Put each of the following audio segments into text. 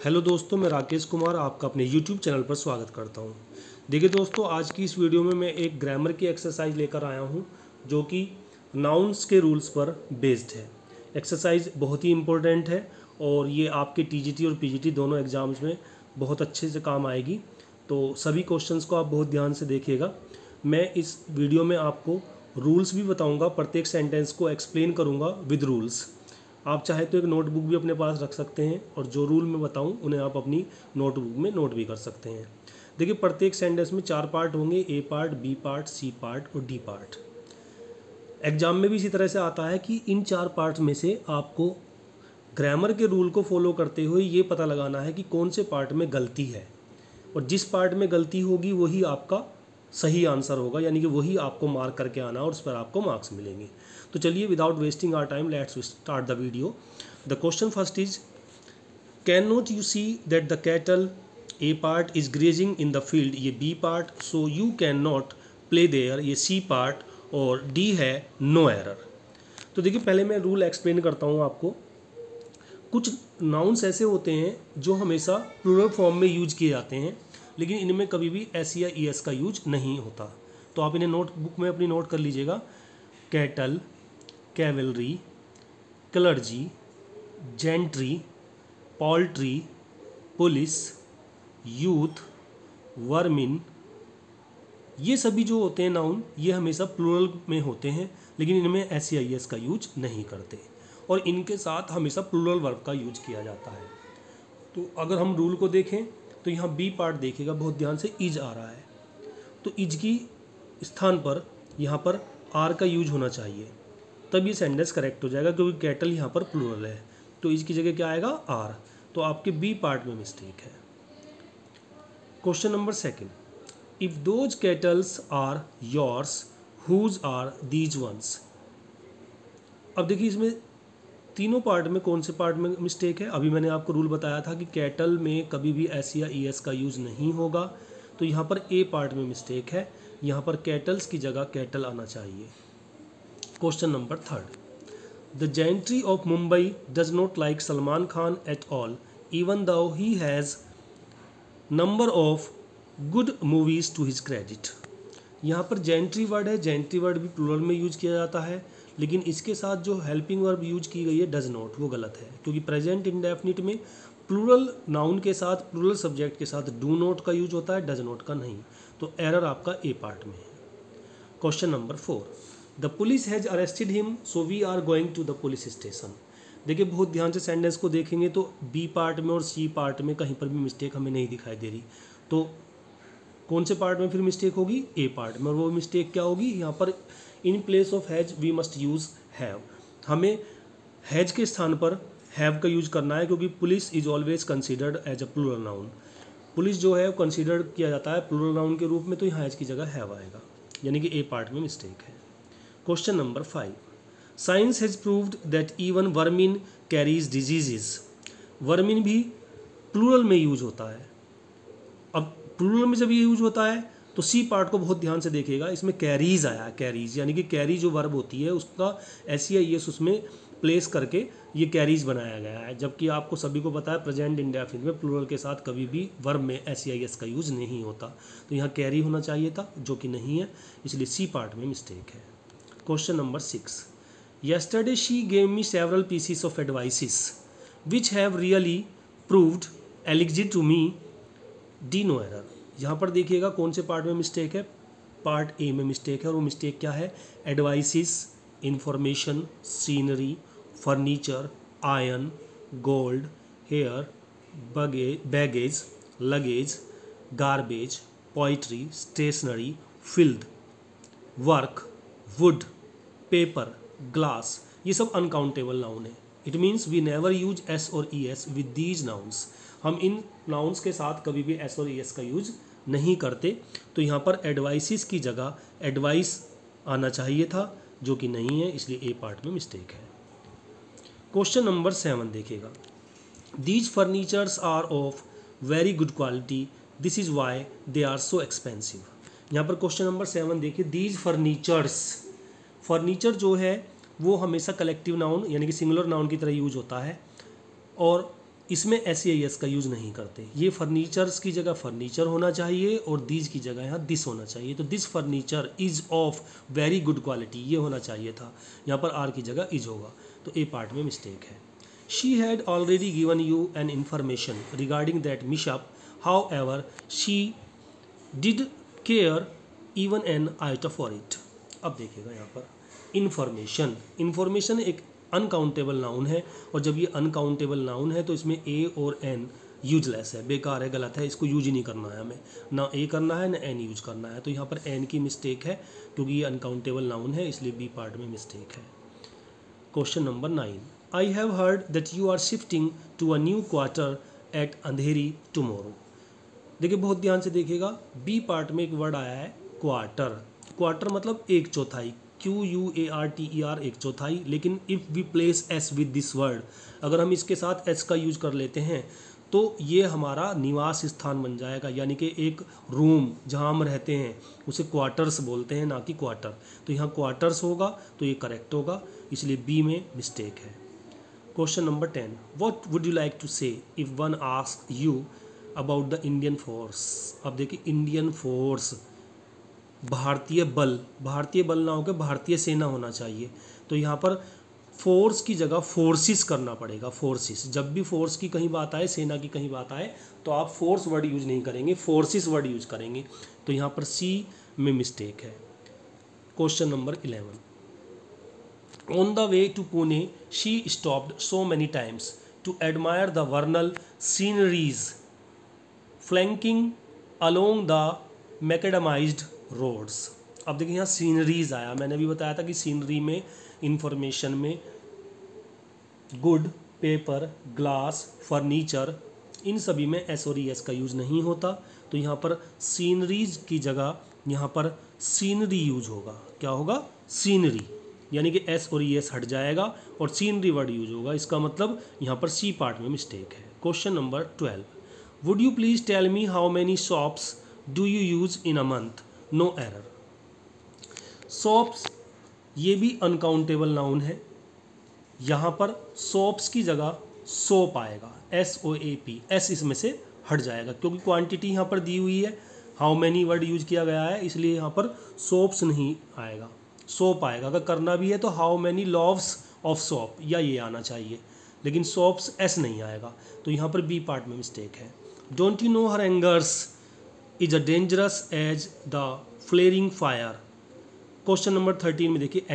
Hello दोस्तों, मैं राकेश कुमार आपका अपने YouTube चैनल पर स्वागत करता हूं। देखिए दोस्तों, आज की इस वीडियो में मैं एक ग्रामर की एक्सरसाइज लेकर आया हूं जो कि नाउन्स के रूल्स पर बेस्ड है। एक्सरसाइज बहुत ही इम्पोर्टेंट है और ये आपके TGT और PGT दोनों एग्ज़ाम्स में बहुत अच्छे से काम आएगी। तो सभी क्वेश्चंस को आप बहुत ध्यान से देखिएगा। मैं इस वीडियो में आपको रूल्स भी बताऊँगा, प्रत्येक सेंटेंस को एक्सप्लेन करूँगा विद रूल्स। आप चाहे तो एक नोटबुक भी अपने पास रख सकते हैं और जो रूल मैं बताऊं उन्हें आप अपनी नोटबुक में नोट भी कर सकते हैं। देखिए, प्रत्येक सेंटेंस में 4 पार्ट होंगे, A part, B part, C part और D पार्ट। एग्जाम में भी इसी तरह से आता है कि इन 4 पार्ट्स में से आपको ग्रामर के रूल को फॉलो करते हुए ये पता लगाना है कि कौन से पार्ट में गलती है, और जिस पार्ट में गलती होगी वही आपका सही आंसर होगा, यानी कि वही आपको मार्क करके आना और उस पर आपको मार्क्स मिलेंगे। तो चलिए, without wasting our time, let's start the video. The question first is, can not you see that the cattle A part is grazing in the field, ये B part, so you can not play there, ये C part, और D है no error. तो देखिए, पहले मैं rule explain करता हूँ आपको। कुछ नाउन्स ऐसे होते हैं जो हमेशा प्लूरल फॉर्म में यूज किए जाते हैं, लेकिन इनमें कभी भी S या ES का यूज नहीं होता। तो आप इन्हें नोटबुक में अपनी नोट कर लीजिएगा। Cattle, cavalry, clergy, gentry, poultry, police, youth, vermin, ये सभी जो होते हैं नाउन, ये हमेशा प्लूरल में होते हैं, लेकिन इनमें S या ES का यूज नहीं करते और इनके साथ हमेशा प्लूरल वर्ब का यूज किया जाता है। तो अगर हम रूल को देखें तो यहाँ B पार्ट देखिएगा बहुत ध्यान से, इज आ रहा है, तो इज की स्थान पर यहाँ पर R का यूज होना चाहिए, तब ये सेंटेंस करेक्ट हो जाएगा, क्योंकि कैटल यहाँ पर प्लूरल है। तो इसकी जगह क्या आएगा? R। तो आपके B पार्ट में मिस्टेक है। Question number second, if those cattles are yours, whose are these ones. अब देखिए, इसमें तीनों पार्ट में कौन से पार्ट में मिस्टेक है? अभी मैंने आपको रूल बताया था कि कैटल में कभी भी S या ES का यूज़ नहीं होगा, तो यहाँ पर A पार्ट में मिस्टेक है, यहाँ पर कैटल्स की जगह कैटल आना चाहिए। Question number third, the gentry of Mumbai does not like Salman Khan at all, even though he has number of good movies to his credit. यहाँ पर जेंट्री वर्ड है, जेंट्री वर्ड भी प्लूरल में यूज किया जाता है, लेकिन इसके साथ जो हेल्पिंग वर्ब यूज की गई है डज नॉट, वो गलत है, क्योंकि प्रेजेंट इंडेफिनिट में प्लूरल नाउन के साथ, प्लूरल सब्जेक्ट के साथ डू नॉट का यूज होता है, डज नॉट का नहीं। तो एरर आपका A पार्ट में है। Question number 4, the police has arrested him, so we are going to the police station. देखिए, बहुत ध्यान से सेंटेंस को देखेंगे तो B पार्ट में और C पार्ट में कहीं पर भी मिस्टेक हमें नहीं दिखाई दे रही। तो कौन से पार्ट में फिर मिस्टेक होगी? A पार्ट में। और वो मिस्टेक क्या होगी? यहाँ पर in place of has we must use have, हमें हैज के स्थान पर हैव का यूज करना है, क्योंकि police is always considered as a plural noun. Police जो है कंसिडर किया जाता है प्लूरल नाउन के रूप में, तो यहाँ हैज की जगह हैव आएगा, यानी कि A पार्ट में मिस्टेक है। Question number 5, science has proved that even vermin carries diseases. Vermin भी प्लूरल में यूज होता है। अब प्लूरल में जब ये यूज होता है तो C पार्ट को बहुत ध्यान से देखिएगा, इसमें कैरीज आया, कैरीज, यानी कि कैरी जो वर्ब होती है उसका S या ES उसमें प्लेस करके ये कैरीज बनाया गया है, जबकि आपको सभी को पता है प्रेजेंट इंडेफिनिट में प्लूरल के साथ कभी भी वर्ब में S या ES का यूज नहीं होता। तो यहाँ कैरी होना चाहिए था, जो कि नहीं है, इसलिए C पार्ट में मिस्टेक है। Question number 6, yesterday she gave me several pieces of advices which have really proved alleged to me, D no error। यहाँ पर देखिएगा कौन से पार्ट में मिस्टेक है? पार्ट A में मिस्टेक है, और वो मिस्टेक क्या है? Advices, information, scenery, furniture, iron, gold, hair, baggage, luggage, garbage, poetry, stationery, field, work, wood, paper, glass, ये सब अनकाउंटेबल नाउन है। It means we never use S और ES विद दीज नाउन्स। हम इन नाउन्स के साथ कभी भी S और ES का यूज नहीं करते। तो यहाँ पर एडवाइसिस की जगह एडवाइस आना चाहिए था, जो कि नहीं है, इसलिए A पार्ट में मिस्टेक है। क्वेश्चन नंबर 7 देखिएगा, these furnitures are of very good quality, this is why they are so expensive. यहाँ पर क्वेश्चन नंबर 7 देखिए, दीज फर्नीचर्स, फर्नीचर जो है वो हमेशा कलेक्टिव नाउन यानी कि सिंगुलर नाउन की तरह यूज होता है, और इसमें एस का यूज़ नहीं करते। ये फर्नीचर्स की जगह फर्नीचर होना चाहिए और दीज की जगह यहाँ दिस होना चाहिए। तो this furniture is of very good quality ये होना चाहिए था, यहाँ पर आर की जगह इज होगा। तो ए पार्ट में मिस्टेक है। She had already given you an information regarding that mishap, however she did care even an iota for it. अब देखिएगा यहाँ पर इन्फॉर्मेशन एक अनकाउंटेबल नाउन है, और जब ये अनकाउंटेबल नाउन है तो इसमें ए और एन यूजलेस है, बेकार है, गलत है, इसको यूज ही नहीं करना है हमें, ना ए करना है ना एन यूज करना है। तो यहाँ पर एन की मिस्टेक है क्योंकि ये अनकाउंटेबल नाउन है, इसलिए बी पार्ट में मिस्टेक है। Question number 9, I have heard that you are shifting to a new quarter at Andheri tomorrow. देखिए बहुत ध्यान से देखिएगा, बी पार्ट में एक वर्ड आया है क्वार्टर। क्वार्टर मतलब एक चौथाई, QUARTER एक चौथाई। लेकिन if we place S with this word, अगर हम इसके साथ एस का यूज कर लेते हैं तो ये हमारा निवास स्थान बन जाएगा, यानी कि एक रूम जहाँ हम रहते हैं उसे क्वार्टर्स बोलते हैं, ना कि क्वार्टर। तो यहाँ क्वार्टर्स होगा तो ये करेक्ट होगा, इसलिए बी में मिस्टेक है। Question number 10, what would you like to say if one ask you about the Indian force. अब देखिए इंडियन फोर्स, भारतीय बल ना होकर भारतीय सेना होना चाहिए। तो यहाँ पर फोर्स की जगह फोर्सिस करना पड़ेगा, फोर्सिस। जब भी फोर्स की कहीं बात आए, सेना की कहीं बात आए, तो आप फोर्स वर्ड यूज नहीं करेंगे, फोर्सिस वर्ड यूज करेंगे। तो यहाँ पर सी में मिस्टेक है। Question number 11, on the way to Pune she stopped so many times to admire the vernal sceneries flanking along the macadamized roads. अब देखिए यहाँ सीनरीज आया, मैंने भी बताया था कि सीनरी में इंफॉर्मेशन में गुड, पेपर, ग्लास, फर्नीचर, इन सभी में एस और एस का यूज़ नहीं होता। तो यहाँ पर सीनरीज की जगह यहाँ पर सीनरी यूज होगा। क्या होगा? सीनरी, यानी कि एस और एस हट जाएगा और सीनरी वर्ड यूज होगा। इसका मतलब यहाँ पर सी पार्ट में मिस्टेक है। Question number 12, would you please tell me how many shops do you use in a month. No error. Shops ये भी अनकाउंटेबल नाउन है, यहाँ पर शॉप्स की जगह सोप आएगा, SOAP, एस इसमें से हट जाएगा क्योंकि क्वांटिटी यहाँ पर दी हुई है, हाउ मैनी वर्ड यूज किया गया है, इसलिए यहाँ पर सोप्स नहीं आएगा, सोप आएगा। अगर करना भी है तो how many loaves of soap या ये आना चाहिए, लेकिन सोप्स एस नहीं आएगा। तो यहाँ पर बी पार्ट में मिस्टेक है। Don't you know her angers is a dangerous as the flaring fire. Question number 13 में देखिए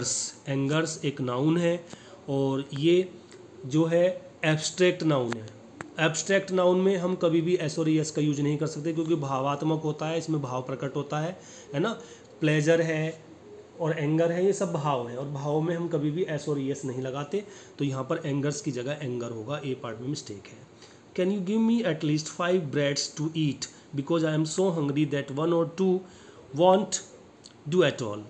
एंगर्स एक नाउन है और ये जो है एब्स्ट्रैक्ट नाउन है। एब्स्ट्रैक्ट नाउन में हम कभी भी एस और एस का यूज नहीं कर सकते क्योंकि भावात्मक होता है, इसमें भाव प्रकट होता है ना। प्लेजर है और एंगर है, ये सब भाव है और भाव में हम कभी भी एस और एस नहीं लगाते। तो यहाँ पर एंगर्स की जगह एंगर होगा, ए पार्ट में मिस्टेक है। Can you give me at least 5 breads to eat because I am so hungry that 1 or 2 won't do at all.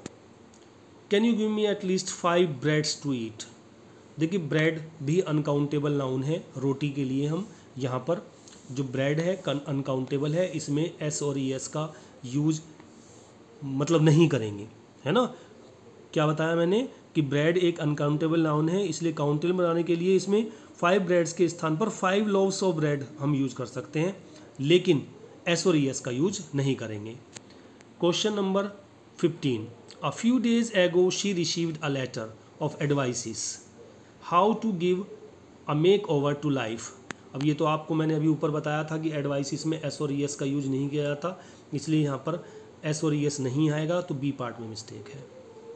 Can you give me at least 5 breads to eat. देखिए bread भी uncountable noun है, रोटी के लिए हम यहाँ पर जो bread है अनकाउंटेबल है, इसमें एस और एस का यूज मतलब नहीं करेंगे, है ना। क्या बताया मैंने कि ब्रेड एक अनकाउंटेबल नाउन है, इसलिए काउंटेबल बनाने के लिए इसमें 5 ब्रेड्स के स्थान पर 5 लोव्स ऑफ ब्रेड हम यूज कर सकते हैं, लेकिन एस और एस का यूज नहीं करेंगे। Question number 15, a few days ago she received a letter of advices how to give a make over to life. अब ये तो आपको मैंने अभी ऊपर बताया था कि एडवाइसिस में एस और एस का यूज नहीं किया जाता, इसलिए यहाँ पर एस और एस नहीं आएगा, तो बी पार्ट में मिस्टेक है।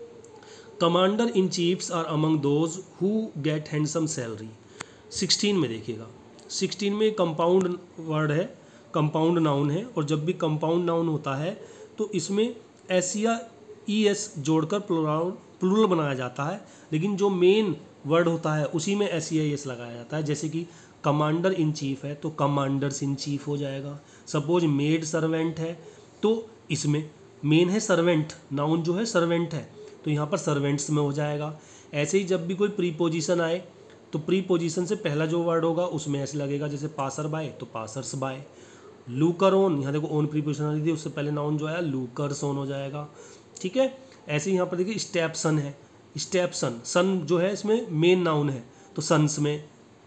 Commander in chiefs are among those who get handsome salary. 16 में देखिएगा, 16 में कंपाउंड वर्ड है, कंपाउंड नाउन है, और जब भी कंपाउंड नाउन होता है तो इसमें एस या ES जोड़कर प्लूरल बनाया जाता है, लेकिन जो मेन वर्ड होता है उसी में SEIS लगाया जाता है। जैसे कि कमांडर इन चीफ है तो कमांडर्स इन चीफ हो जाएगा। सपोज मेड सर्वेंट है तो इसमें मेन है सर्वेंट, नाउन जो है सर्वेंट है, तो यहाँ पर सर्वेंट्स में हो जाएगा। ऐसे ही जब भी कोई प्रीपोजिशन आए तो प्रीपोजिशन से पहला जो वर्ड होगा उसमें एस लगेगा, जैसे पासर बाय तो पासर्स बाय। लूकर ऑन, यहाँ देखो ओन प्रीपोजिशन आ रही थी, उससे पहले नाउन जो आया लूकर्स ऑन हो जाएगा, ठीक है। ऐसे ही यहाँ पर देखिए स्टेपसन है, स्टेपसन, सन जो है इसमें मेन नाउन है तो सन्स में,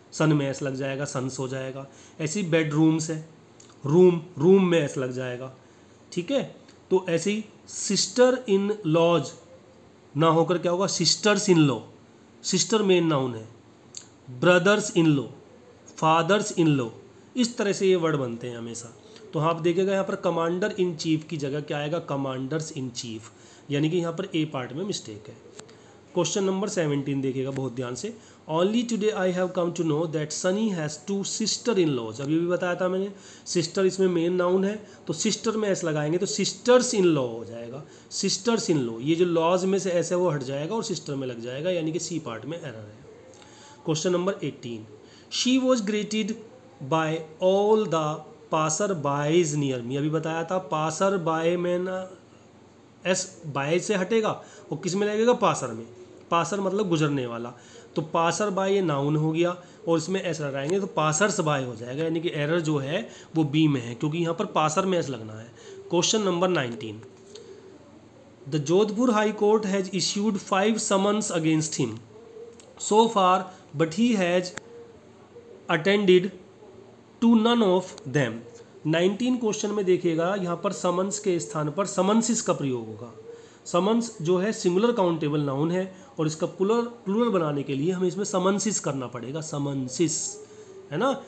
सन में एस लग जाएगा, सन्स हो जाएगा। ऐसी बेडरूम्स है, रूम में एस लग जाएगा, ठीक है। तो ऐसे ही सिस्टर इन लॉज ना होकर क्या होगा, sisters in law, sister main noun है। Brothers in law, fathers in law, इस तरह से ये वर्ड बनते हैं हमेशा। तो आप देखिएगा यहाँ पर कमांडर इन चीफ की जगह क्या आएगा, कमांडर्स इन चीफ, यानी कि यहाँ पर ए पार्ट में मिस्टेक है। क्वेश्चन नंबर 17 देखिएगा बहुत ध्यान से। Only today I have come to know that Sunny has 2 sister in laws. अभी भी बताया था मैंने, सिस्टर इसमें मेन नाउन है, तो सिस्टर में एस लगाएंगे तो सिस्टर्स इन लॉ हो जाएगा, सिस्टर्स इन लॉ। ये जो लॉज में से ऐसे वो हट जाएगा और सिस्टर में लग जाएगा, यानी कि सी पार्ट में एरर है। Question number 18, she was greeted by all the passer bys near me. अभी बताया था पासर बाय में ना एस बाय से हटेगा और किस में लगेगा, पासर में। पासर मतलब गुजरने वाला, तो पासर बाय ये नाउन हो गया और इसमें एस लगाएंगे तो पासर्स बाय हो जाएगा, यानी कि एरर जो है वो बी में है, क्योंकि यहाँ पर पासर में एस लगना है। Question number 19, the Jodhpur high court has issued 5 summons against him so far but he has attended to none of them. 19 question में देखिएगा यहाँ पर समन्स के स्थान पर समन्सिस का प्रयोग होगा। समन्स जो है सिंगुलर काउंटेबल नाउन है और इसका प्लूरल बनाने के लिए हमें इसमें समन्सिस करना पड़ेगा, समन्सिस, है ना,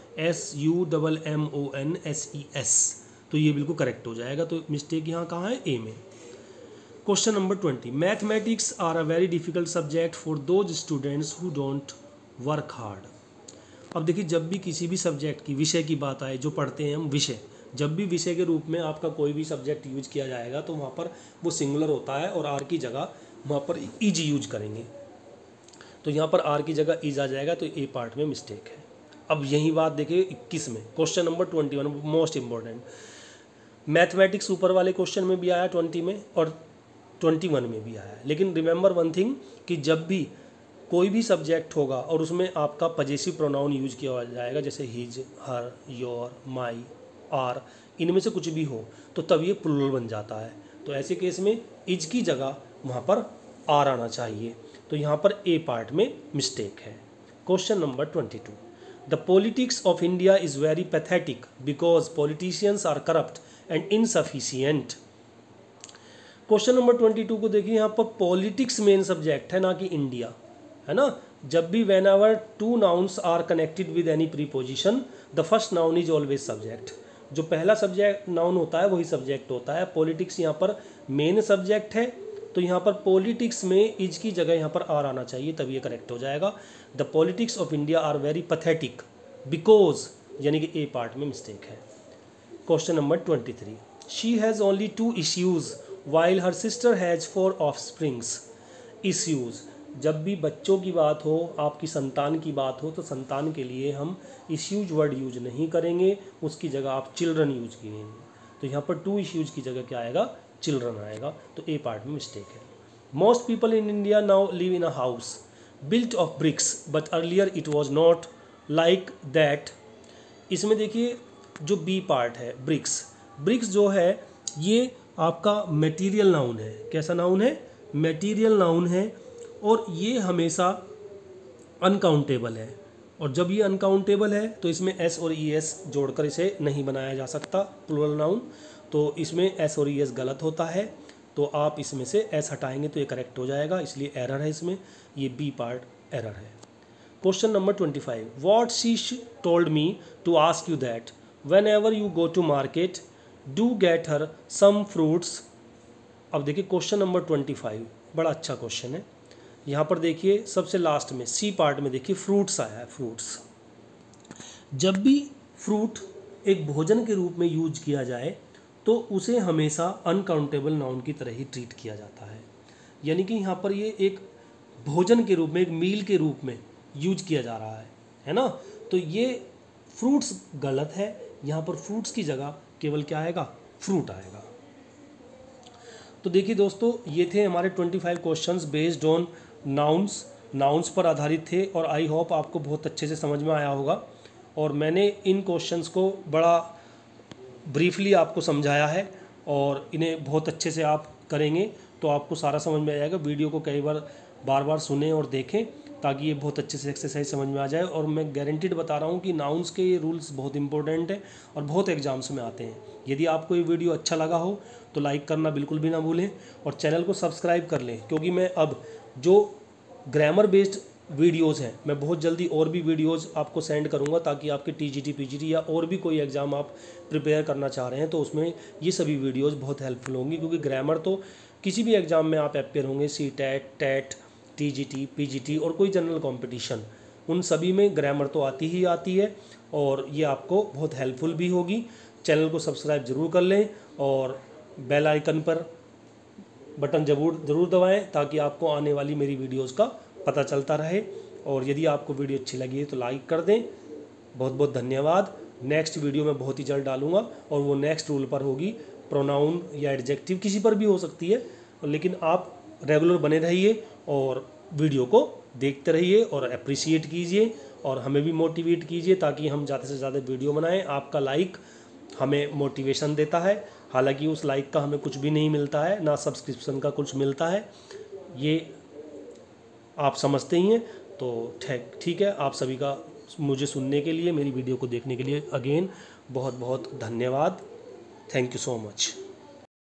SUMMONSES। तो ये बिल्कुल करेक्ट हो जाएगा। तो मिस्टेक यहाँ कहाँ है, ए में। Question number 20, mathematics are a very difficult subject for those students who don't work hard. अब देखिए, जब भी किसी भी सब्जेक्ट की, विषय की बात आए, जो पढ़ते हैं हम विषय, जब भी विषय के रूप में आपका कोई भी सब्जेक्ट यूज किया जाएगा तो वहाँ पर वो सिंगुलर होता है और आर की जगह वहाँ पर इज यूज करेंगे। तो यहाँ पर आर की जगह इज आ जाएगा, तो ए पार्ट में मिस्टेक है। अब यही बात देखिए 21 में, question number 21 most important. Mathematics ऊपर वाले क्वेश्चन में भी आया 20 में और 21 में भी आया, लेकिन रिमेंबर वन थिंग कि जब भी कोई भी सब्जेक्ट होगा और उसमें आपका पजेसिव प्रोनाउन यूज किया जाएगा, जैसे his, her, your, my, our, इनमें से कुछ भी हो तो तब ये प्लूरल बन जाता है। तो ऐसे केस में इज की जगह वहाँ पर आर आना चाहिए, तो यहाँ पर ए पार्ट में मिस्टेक है। Question number 22, the politics of India is very pathetic because politicians are corrupt and insufficient. Question number 22 को देखिए, यहाँ पर पॉलिटिक्स मेन सब्जेक्ट है, ना कि इंडिया, है ना। जब भी whenever 2 nouns are connected with any preposition the first noun is always subject. जो पहला सब्जेक्ट नाउन होता है वही सब्जेक्ट होता है। पॉलिटिक्स यहाँ पर मेन सब्जेक्ट है, तो यहाँ पर पॉलिटिक्स में इज की जगह यहाँ पर आर आना चाहिए, तब ये करेक्ट हो जाएगा। The politics of India are very pathetic because, यानी कि ए पार्ट में मिस्टेक है। Question number 23, she has only 2 issues while her sister has 4 offsprings. Issues, जब भी बच्चों की बात हो, आपकी संतान की बात हो, तो संतान के लिए हम इश्यूज वर्ड यूज नहीं करेंगे, उसकी जगह आप चिल्ड्रन यूज करेंगे। तो यहाँ पर 2 इश्यूज की जगह क्या आएगा, चिल्ड्रन आएगा, तो ए पार्ट में मिस्टेक है। Most people in India now live in a house built of bricks but earlier it was not like that. इसमें देखिए जो बी पार्ट है, ब्रिक्स, ब्रिक्स जो है ये आपका मटेरियल नाउन है। कैसा नाउन है, मटेरियल नाउन है, और ये हमेशा अनकाउंटेबल है, और जब ये अनकाउंटेबल है तो इसमें एस और ई एस जोड़कर इसे नहीं बनाया जा सकता प्लूरल नाउन, तो इसमें एस और ई एस गलत होता है, तो आप इसमें से एस हटाएंगे तो ये करेक्ट हो जाएगा, इसलिए एरर है इसमें, ये बी पार्ट एरर है। Question number 25, what she told me to ask you that whenever you go to market do get her some fruits. अब देखिए क्वेश्चन नंबर 25 बड़ा अच्छा क्वेश्चन है। यहाँ पर देखिए सबसे लास्ट में सी पार्ट में देखिए फ्रूट्स आया है, फ्रूट्स। जब भी फ्रूट एक भोजन के रूप में यूज किया जाए तो उसे हमेशा अनकाउंटेबल नाउन की तरह ही ट्रीट किया जाता है, यानी कि यहाँ पर ये एक भोजन के रूप में, एक मील के रूप में यूज किया जा रहा है ना। तो ये फ्रूट्स गलत है, यहाँ पर फ्रूट्स की जगह केवल क्या आएगा, फ्रूट आएगा। तो देखिए दोस्तों, ये थे हमारे 25 क्वेश्चंस बेस्ड ऑन नाउन्स पर आधारित थे, और आई होप आपको बहुत अच्छे से समझ में आया होगा। और मैंने इन क्वेश्चंस को बड़ा ब्रीफली आपको समझाया है, और इन्हें बहुत अच्छे से आप करेंगे तो आपको सारा समझ में आ जाएगा। वीडियो को कई बार बार सुनें और देखें, ताकि ये बहुत अच्छे से एक्सरसाइज समझ में आ जाए। और मैं गारंटीड बता रहा हूँ कि नाउन्स के ये रूल्स बहुत इंपॉर्टेंट है और बहुत एग्जाम्स में आते हैं। यदि आपको ये वीडियो अच्छा लगा हो तो लाइक करना बिल्कुल भी ना भूलें और चैनल को सब्सक्राइब कर लें, क्योंकि मैं अब जो ग्रामर बेस्ड वीडियोज़ हैं मैं बहुत जल्दी और भी वीडियोज़ आपको सेंड करूंगा, ताकि आपके टीजीटी पीजीटी या और भी कोई एग्ज़ाम आप प्रिपेयर करना चाह रहे हैं तो उसमें ये सभी वीडियोज़ बहुत हेल्पफुल होंगी। क्योंकि ग्रामर तो किसी भी एग्ज़ाम में आप अपेयर होंगे, सीटेट, टेट, टीजीटी, पीजीटी और कोई जनरल कंपटीशन, उन सभी में ग्रामर तो आती ही आती है और ये आपको बहुत हेल्पफुल भी होगी। चैनल को सब्सक्राइब ज़रूर कर लें और बेल आइकन पर बटन ज़रूर दबाएं, ताकि आपको आने वाली मेरी वीडियोज़ का पता चलता रहे। और यदि आपको वीडियो अच्छी लगी है तो लाइक कर दें। बहुत बहुत धन्यवाद। नेक्स्ट वीडियो मैं बहुत ही जल्द डालूंगा और वो नेक्स्ट रूल पर होगी, प्रोनाउन या एडजेक्टिव किसी पर भी हो सकती है, लेकिन आप रेगुलर बने रहिए और वीडियो को देखते रहिए और अप्रिशिएट कीजिए और हमें भी मोटिवेट कीजिए, ताकि हम ज़्यादा से ज़्यादा वीडियो बनाएं। आपका लाइक हमें मोटिवेशन देता है, हालांकि उस लाइक का हमें कुछ भी नहीं मिलता है, ना सब्सक्रिप्शन का कुछ मिलता है, ये आप समझते ही हैं। तो ठीक है, आप सभी का मुझे सुनने के लिए, मेरी वीडियो को देखने के लिए अगेन बहुत बहुत धन्यवाद। Thank you so much.